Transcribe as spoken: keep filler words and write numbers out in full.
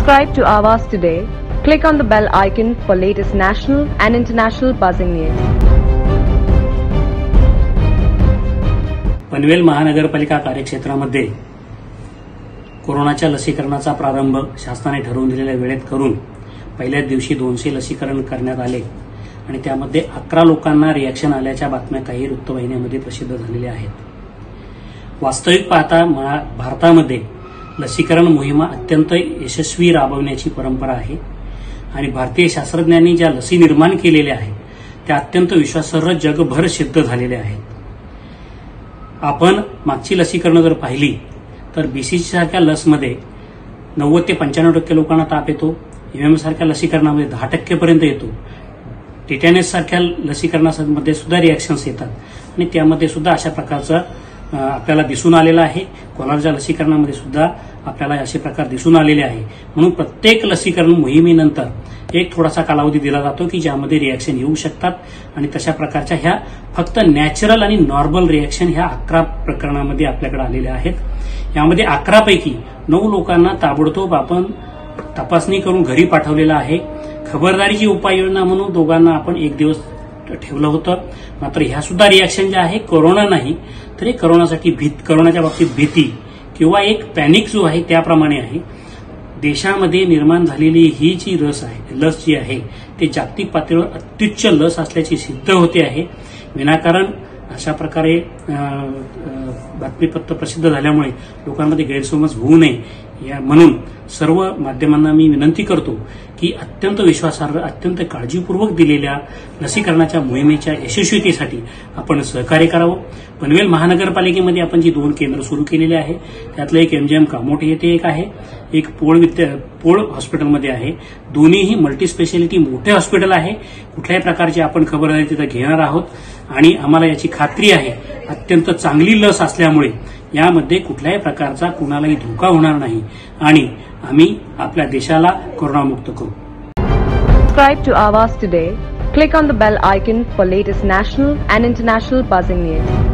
Subscribe to Awaaz today. Click on the bell icon for latest national and international buzzing news. Panvel महानगरपालिका कार्यक्षेत्रामध्ये कोरोनाच्या लसीकरणाचा प्रारंभ शासनाने ठरवून दिलेल्या वेळेत करून पहिल्याच दिवशी दोनशे लसीकरण करण्यात आले आणि त्यामध्ये अकरा लोकांना रिएक्शन आल्याच्या बातम्या काही वृत्तवाहिन्यांमध्ये प्रसिद्ध झालेल्या आहेत। वास्तविक पाहता भारतामध्ये लसीकरण मोहिमा अत्यंत यशस्वी राबवण्याची परंपरा आहे आणि भारतीय शास्त्रज्ञांनी ज्या लसी निर्माण केलेल्या आहेत त्या अत्यंत विश्वासार्ह जगभर सिद्ध झालेल्या आहेत। आपण मागची लसीकरण जर पाहिली तर बीसीजी सारख्या लसमध्ये नव्वद ते पंच्याण्णव टक्के लोकांना ताप येतो। एमएम सारख्या लसीकरणामध्ये दहा टक्के पर्यंत येतो। टिटॅनस सारख्या लसीकरणामध्ये सुद्धा रिएक्शन्स येतात आणि त्यामध्ये सुद्धा अशा प्रकारचा आपल्याला दिसून आलेला आहे। कोलारच्या लसीकरणामध्ये सुद्धा आपल्याला असे प्रकार दिसून आलेले आहे। म्हणून प्रत्येक लसीकरण मोहिमेनंतर एक थोडासा कालावधी दिला जातो की ज्यामध्ये रिएक्शन येऊ शकतात आणि तशा प्रकारच्या ह्या फक्त नॅचरल आणि नॉर्मल रिएक्शन ह्या अकरा प्रकरणामध्ये आपल्याकडे आलेल्या आहेत। यामध्ये अकरा पैकी नऊ लोकांना ताबडतोब आपण तपासणी करून घरी पाठवलेला आहे। खबरदारीची उपाययोजना म्हणून दोघांना आपण एक दिवस ठेवलं होतं। मात्र ह्या सुद्धा रिएक्शन ज्या आहे कोरोना नाही तरी कोरोनासाठी भीत कोरोनाच्या बाबतीत भीती किंवा एक पॅनिक जो आहे त्याप्रमाणे आहे। देशामध्ये निर्माण झालेली ही जी लस आहे लस जी आहे ते जागतिक पातळीवर अत्युच्च लस असल्याची सिद्ध होते आहे। विनाकारण अशा प्रकारे बातमीपत्र प्रसिद्ध झाल्यामुळे लोकांमध्ये गैरसमज होऊ नये या म्हणून सर्व माध्यमांना मी विनंती करतो की अत्यंत विश्वासार्ह अत्यंत काळजीपूर्वक दिलेल्या लसीकरणाच्या मोहिमेच्या यशस्वीतेसाठी आपण सहकार्य करावं। पनवेल महानगरपालिकेमध्ये आपण जी दोन केंद्र सुरू केलेली आहे त्यातलं एक एमजीएम कामोठे येथे एक आहे, एक पोळ विद्या पोळ हॉस्पिटलमध्ये आहे। दोन्हीही मल्टी स्पेशालिटी मोठे हॉस्पिटल आहे। कुठल्याही प्रकारची आपण खबरदारी तिथे घेणार आहोत आणि आम्हाला याची खात्री आहे अत्यंत चांगली लस असल्यामुळे यामध्ये कुठल्याही प्रकारचा कुणालाही धोका होणार नाही आणि आम्ही आपल्या देशाला कोरोनामुक्त करू। Subscribe to Awaaz today. Click on the bell icon for latest national and international buzzing news.